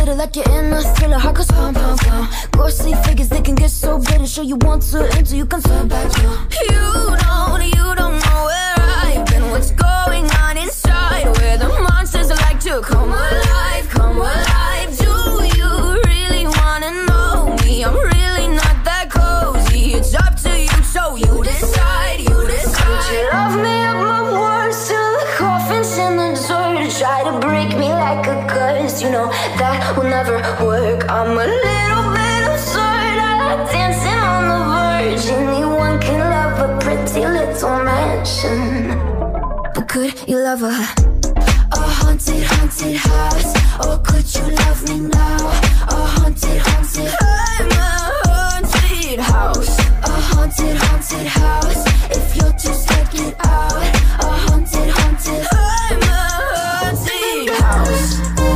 bitter like you're in a thriller. Heart goes pound, pound, pound. Ghostly figures, they can get so bitter. Sure you want to enter, you can turn back now. You don't know where I've been. What's going on inside, where the monsters like to come alive, come alive. Do you really wanna know me? I'm really not that cozy. It's up to you, so you decide, you decide. Could you love me up my words till the coffin's in the dirt? Try to break me like a curse, you know that will never work. I'm a little bit absurd, I like dancing on the verge. Anyone can love a pretty little mansion, but could you love a haunted, haunted house? Or could you love me now? A haunted, haunted, I'm a haunted house. A haunted, haunted house. If you're just checking out, a haunted, haunted, I'm a haunted house.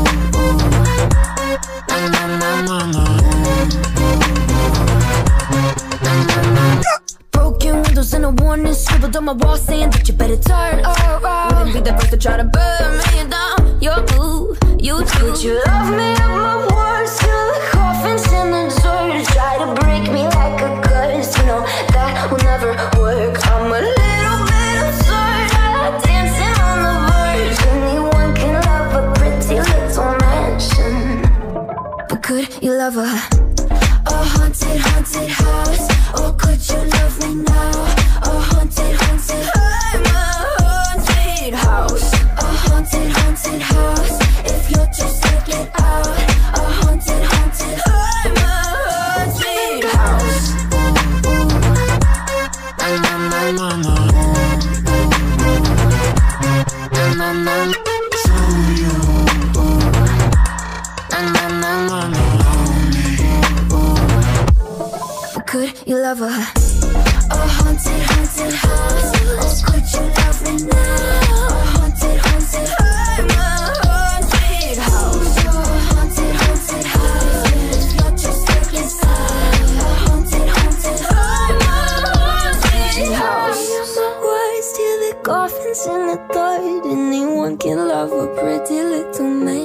Broken windows and a warning scribbled on my wall saying that you better turn around. Wouldn't be the first to try to burn me down. Your move, you too. Could you love me up my words till the coffin's in the dirt? Try to break me like a curse, you know that will never work. I'm a little bit absurd, I like dancing on the verge. Anyone can love a pretty little mansion, but could you love a haunted, haunted house? Or could you love me now? A haunted, haunted, I'm a haunted house. A haunted, haunted house. If you're just checking out, a haunted, haunted, I'm a haunted house. Could you love a haunted, haunted house? Or could you love me now? A haunted, haunted, I'm a haunted house. A haunted, haunted house. If you're just taking side, a haunted, haunted, I'm a haunted house. Words till the coffin's in the dirt. Anyone can love a pretty little man.